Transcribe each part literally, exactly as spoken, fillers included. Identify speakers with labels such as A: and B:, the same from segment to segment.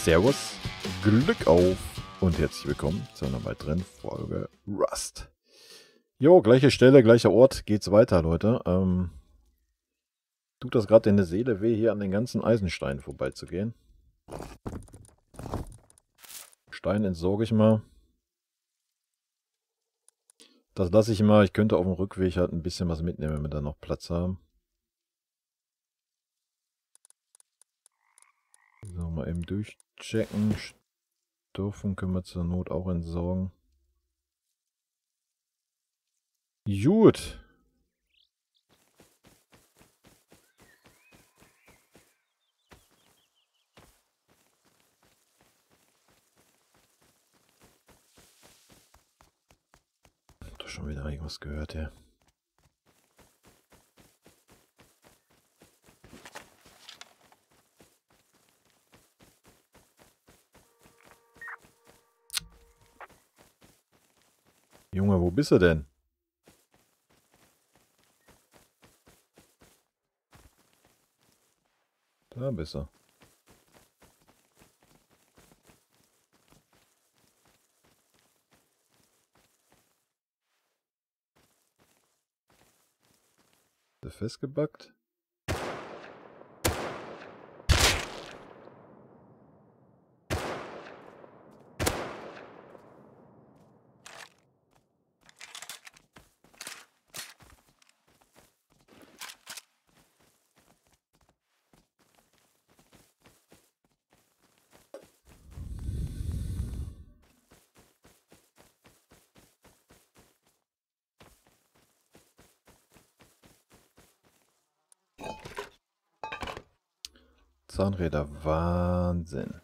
A: Servus, Glück auf und herzlich willkommen zu einer weiteren Folge Rust. Jo, gleiche Stelle, gleicher Ort, geht's weiter, Leute. Ähm, tut das gerade in der Seele weh, hier an den ganzen Eisensteinen vorbeizugehen. Stein entsorge ich mal. Das lasse ich mal. Ich könnte auf dem Rückweg halt ein bisschen was mitnehmen, wenn wir da noch Platz haben. So, mal eben durchchecken. Stoffen können wir zur Not auch entsorgen. Gut. Doch schon wieder irgendwas gehört, ja. Junge, wo bist du denn? Da bist du. Ist er festgebackt? Zahnräder, Wahnsinn.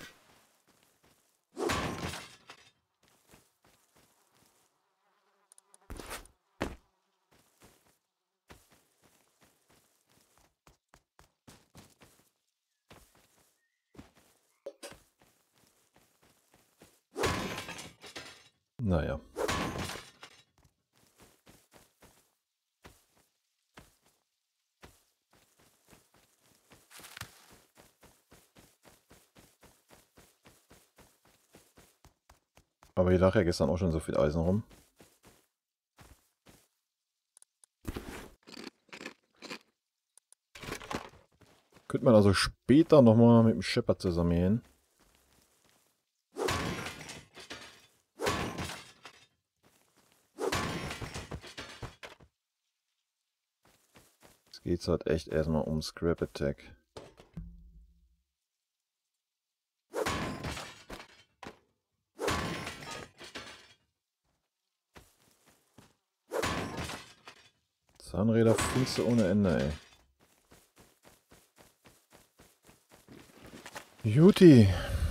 A: Naja. Aber hier lag ja gestern auch schon so viel Eisen rum. Könnte man also später nochmal mit dem Shepard zusammen hin. Jetzt geht's halt echt erstmal um Scrap Attack. Zahnräder findest du ohne Ende, ey. Juti.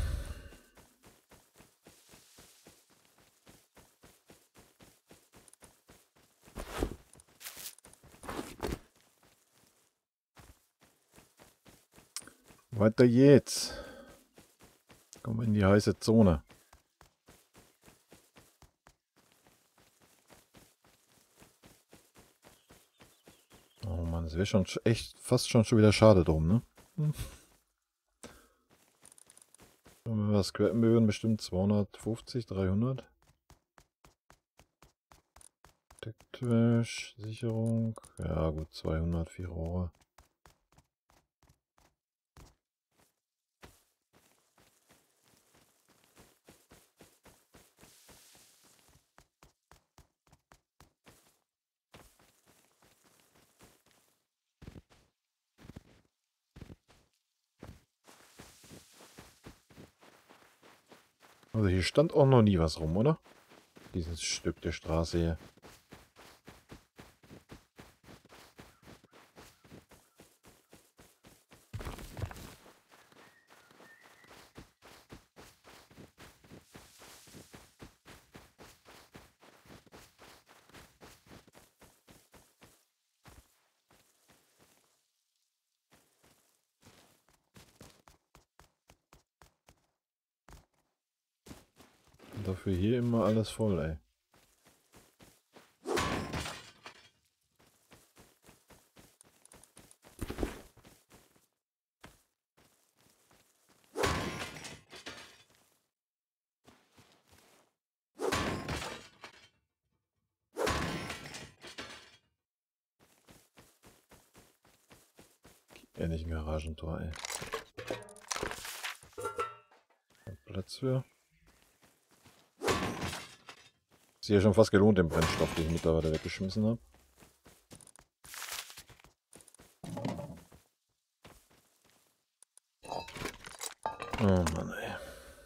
A: Weiter geht's. Kommen wir in die heiße Zone. Oh Mann, es wäre schon echt fast schon schon wieder schade drum, ne? Hm. Wenn wir was scrappen würden, bestimmt zweihundertfünfzig, dreihundert. Decktrash, Sicherung. Ja gut, zweihundert, vier Rohre. Also hier stand auch noch nie was rum, oder? Dieses Stück der Straße hier. Dafür hier immer alles voll, ey. Ähnlich ein Garagentor, ey. Platz für. Ist hier schon fast gelohnt, den Brennstoff, den ich mittlerweile weggeschmissen habe. Oh Mann, ey.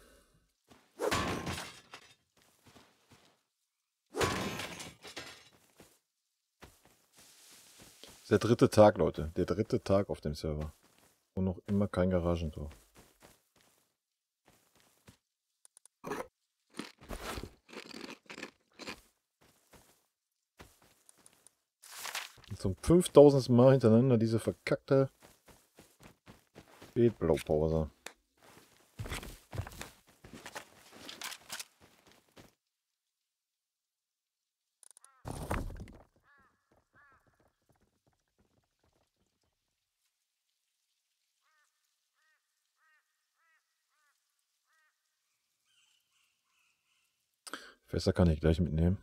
A: Das ist der dritte Tag, Leute. Der dritte Tag auf dem Server. Und noch immer kein Garagentor. Zum fünftausendsten Mal hintereinander diese verkackte Spätblaupause. Fässer kann ich gleich mitnehmen.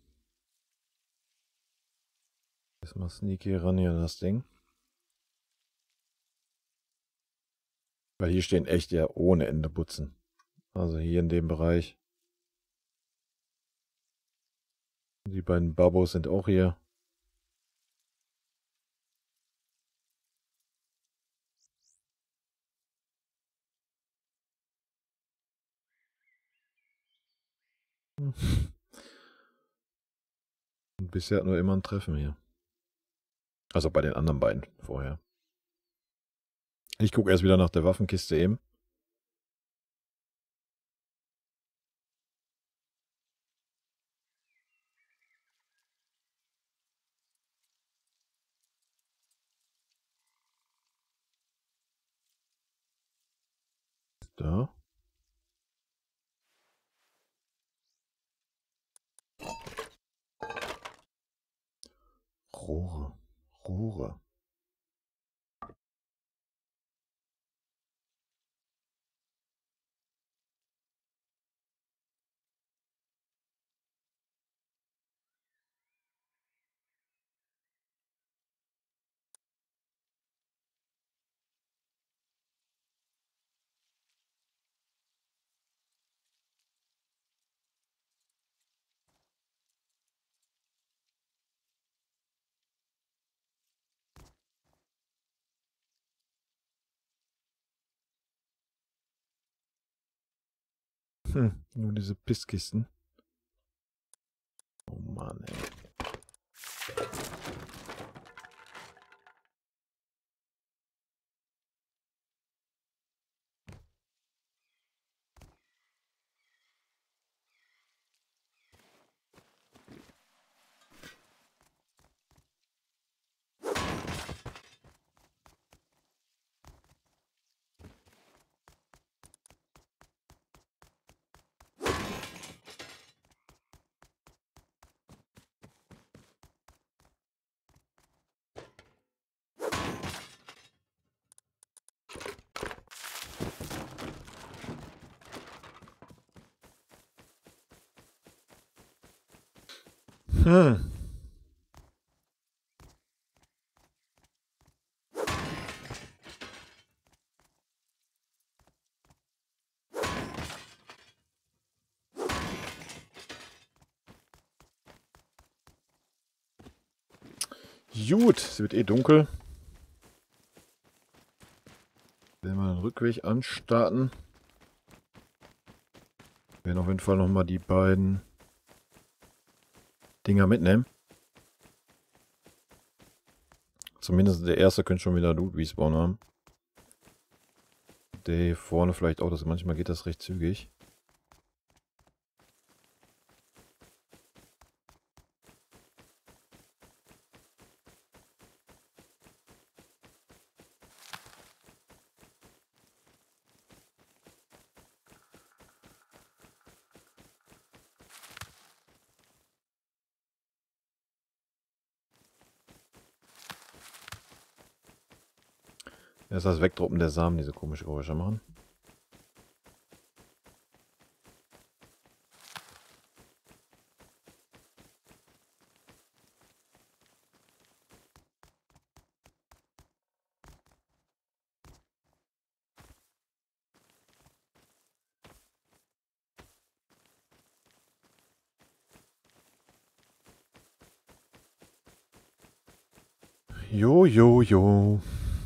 A: Erstmal sneaky ran hier an das Ding. Weil hier stehen echt ja ohne Ende Butzen. Also hier in dem Bereich. Die beiden Babos sind auch hier. Und bisher hat nur immer ein Treffen hier. Also bei den anderen beiden vorher. Ich gucke erst wieder nach der Waffenkiste eben. Da. Rohre. Rohre. Hm, nur diese Pisskisten. Oh Mann, ey. Hm. Gut, es wird eh dunkel. Werden wir den Rückweg anstarten. Wir werden auf jeden Fall nochmal die beiden Dinger mitnehmen. Zumindest der erste könnte schon wieder Loot Respawn haben. Der hier vorne vielleicht auch, das manchmal geht das recht zügig. Erst das Wegdroppen der Samen, diese komische Geräusche machen. Jo, jo, jo.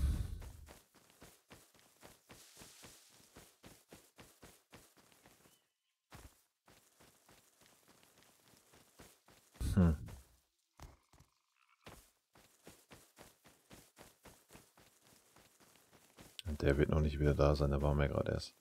A: Hm. Der wird noch nicht wieder da sein, der war mir gerade erst.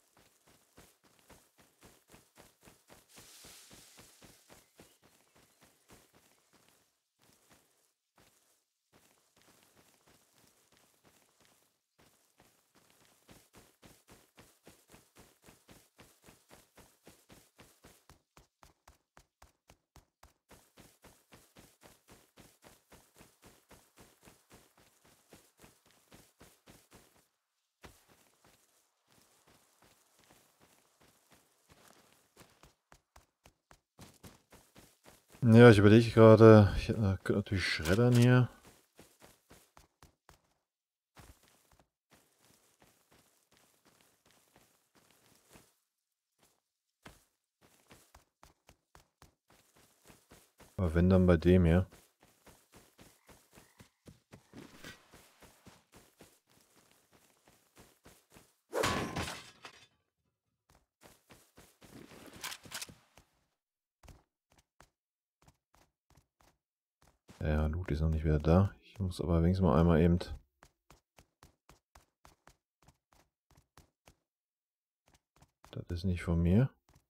A: Ja, ich überlege gerade, ich äh, könnte natürlich schreddern hier. Aber wenn dann bei dem hier. Ja, Loot ist noch nicht wieder da. Ich muss aber wenigstens mal einmal eben... Das ist nicht von mir.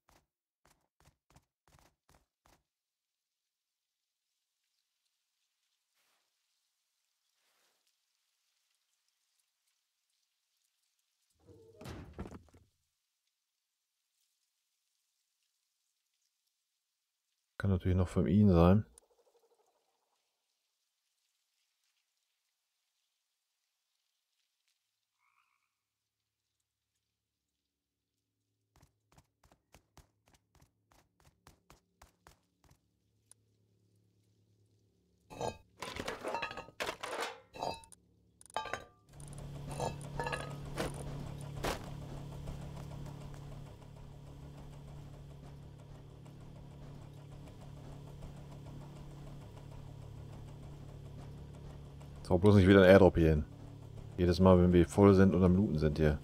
A: Kann natürlich noch von ihm sein. So, bloß nicht wieder ein Airdrop hier hin. Jedes Mal, wenn wir voll sind und am Looten sind hier.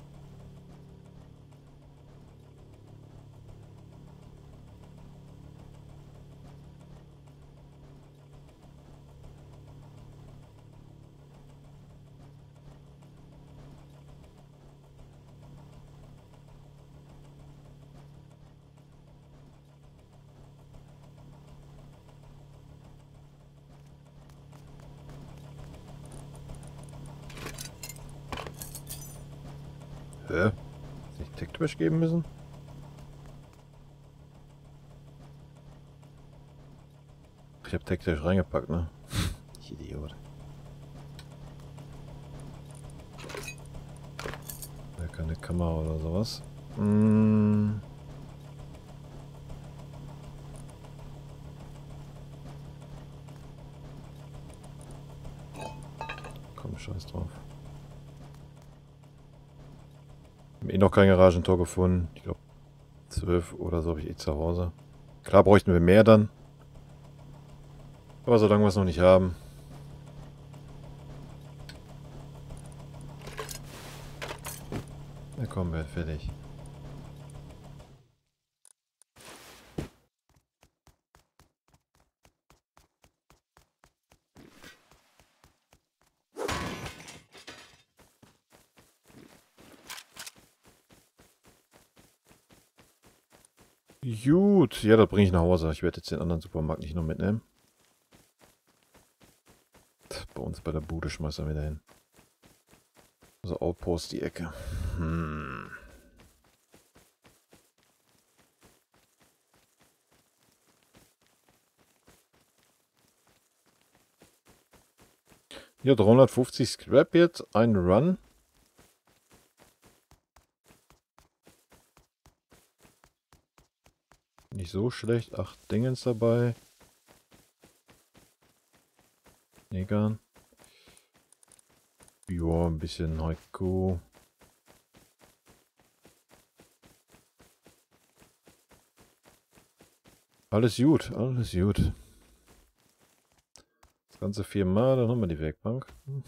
A: Hä? Nicht Tech-Trash geben müssen? Ich hab Tech-Trash reingepackt, ne? Ich Idiot. Ja, keine Kamera oder sowas. Hm. Komm, scheiß drauf. Wir haben eh noch kein Garagentor gefunden. Ich glaube, zwölf oder so habe ich eh zu Hause. Klar bräuchten wir mehr dann. Aber solange wir es noch nicht haben. Na komm, wir fertig. Gut, ja, das bringe ich nach Hause. Ich werde jetzt den anderen Supermarkt nicht noch mitnehmen. Bei uns bei der Bude schmeißen wir wieder hin. Also Outpost die Ecke. Hm. Ja, dreihundertfünfzig Scrap jetzt, ein Run. Nicht so schlecht, acht Dingens dabei. Negan. Ja, ein bisschen Haiku. Alles gut, alles gut. Ganze viermal, dann haben wir die Werkbank. Hm.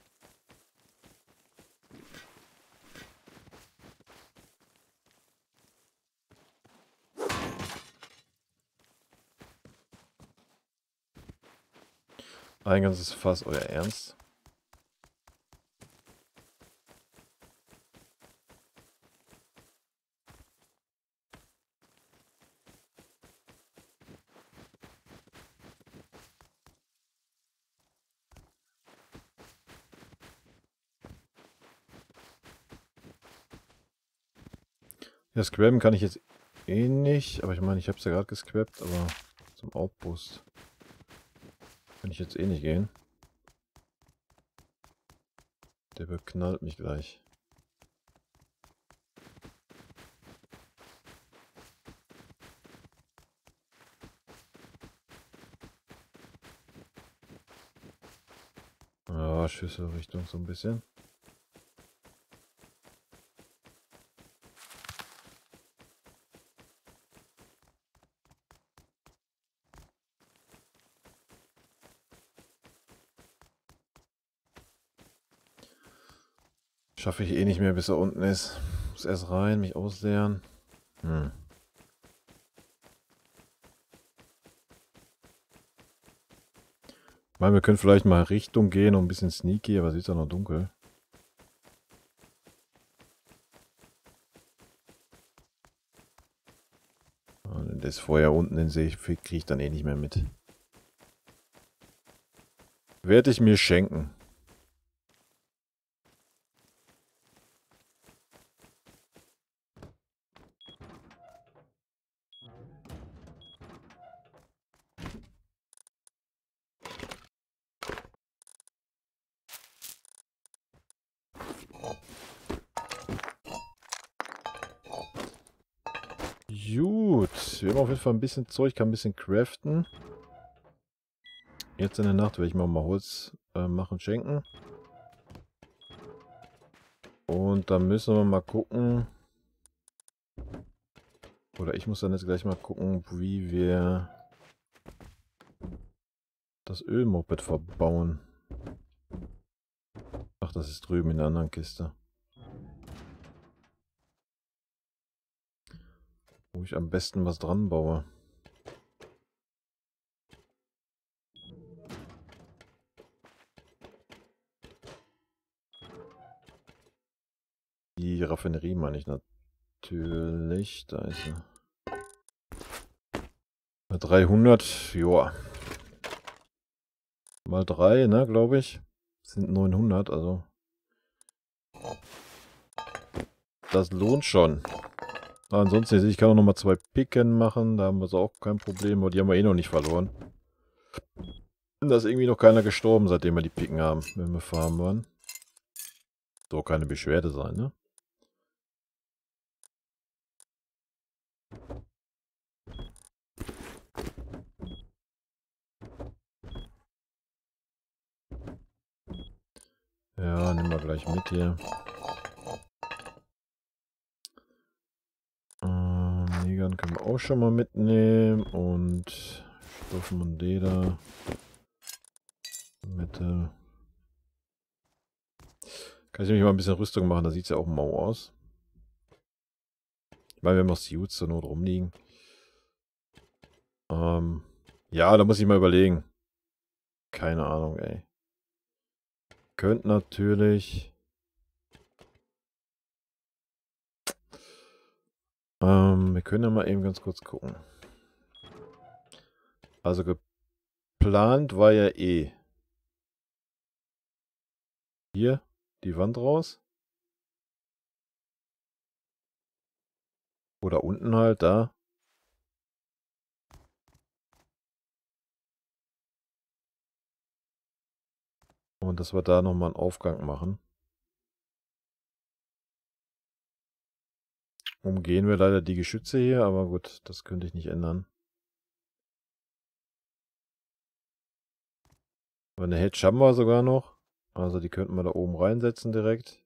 A: Ein ganzes Fass, euer Ernst? Ja, scrabben kann ich jetzt eh nicht, aber ich meine, ich habe es ja gerade gescrabt, aber zum Outpost kann ich jetzt eh nicht gehen. Der beknallt mich gleich. Ja, Schüsselrichtung so ein bisschen. Schaffe ich eh nicht mehr, bis er unten ist. Muss erst rein, mich ausleeren. Hm. Ich meine, wir können vielleicht mal Richtung gehen und ein bisschen sneaky, aber es ist ja noch dunkel. Und das Feuer unten, den sehe ich, kriege ich dann eh nicht mehr mit. Werde ich mir schenken. Gut, wir haben auf jeden Fall ein bisschen Zeug, kann ein bisschen craften. Jetzt in der Nacht werde ich mal, mal Holz äh, machen, schenken. Und dann müssen wir mal gucken. Oder ich muss dann jetzt gleich mal gucken, wie wir das Ölmoped verbauen. Ach, das ist drüben in der anderen Kiste. Wo ich am besten was dran baue. Die Raffinerie meine ich natürlich. Da ist sie. Bei dreihundert, joa. Mal drei, ne, glaube ich. Sind neunhundert, also. Das lohnt schon. Ansonsten, ich kann auch nochmal zwei Picken machen. Da haben wir so auch kein Problem. Aber die haben wir eh noch nicht verloren. Da ist irgendwie noch keiner gestorben, seitdem wir die Picken haben, wenn wir farmen waren. Soll keine Beschwerde sein, ne? Ja, nehmen wir gleich mit hier. Ähm, Negern können wir auch schon mal mitnehmen. Und Stoffen und Leder. Mitte. Kann ich nämlich mal ein bisschen Rüstung machen, da sieht es ja auch mau aus. Ich meine, wir haben noch Suits zur Not rumliegen. Ähm, ja, da muss ich mal überlegen. Keine Ahnung, ey. Könnt natürlich... Ähm, wir können ja mal eben ganz kurz gucken. Also geplant war ja eh. Hier, die Wand raus. Oder unten halt, da. Und dass wir da nochmal einen Aufgang machen. Umgehen wir leider die Geschütze hier, aber gut, das könnte ich nicht ändern. Aber eine Hedge haben wir sogar noch. Also die könnten wir da oben reinsetzen direkt.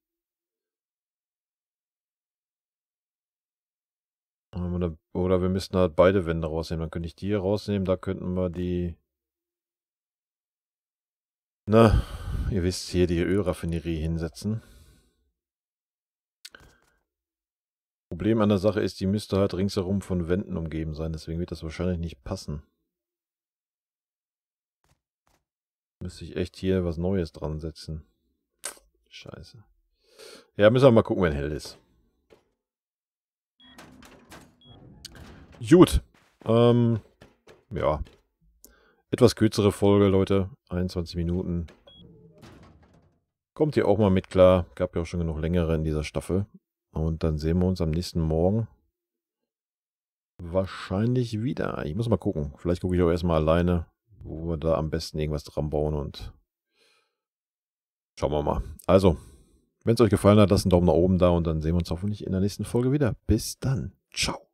A: Oder, oder wir müssten halt beide Wände rausnehmen. Dann könnte ich die hier rausnehmen. Da könnten wir die Na, ihr wisst, hier die Ölraffinerie hinsetzen. Problem an der Sache ist, die müsste halt ringsherum von Wänden umgeben sein, deswegen wird das wahrscheinlich nicht passen. Müsste ich echt hier was Neues dran setzen. Scheiße. Ja, müssen wir mal gucken, wenn hell ist. Gut. Ähm, ja. Etwas kürzere Folge, Leute. einundzwanzig Minuten. Kommt ihr auch mal mit klar. Gab ja auch schon genug längere in dieser Staffel. Und dann sehen wir uns am nächsten Morgen wahrscheinlich wieder. Ich muss mal gucken. Vielleicht gucke ich auch erstmal alleine, wo wir da am besten irgendwas dran bauen und schauen wir mal. Also, wenn es euch gefallen hat, lasst einen Daumen nach oben da und dann sehen wir uns hoffentlich in der nächsten Folge wieder. Bis dann. Ciao.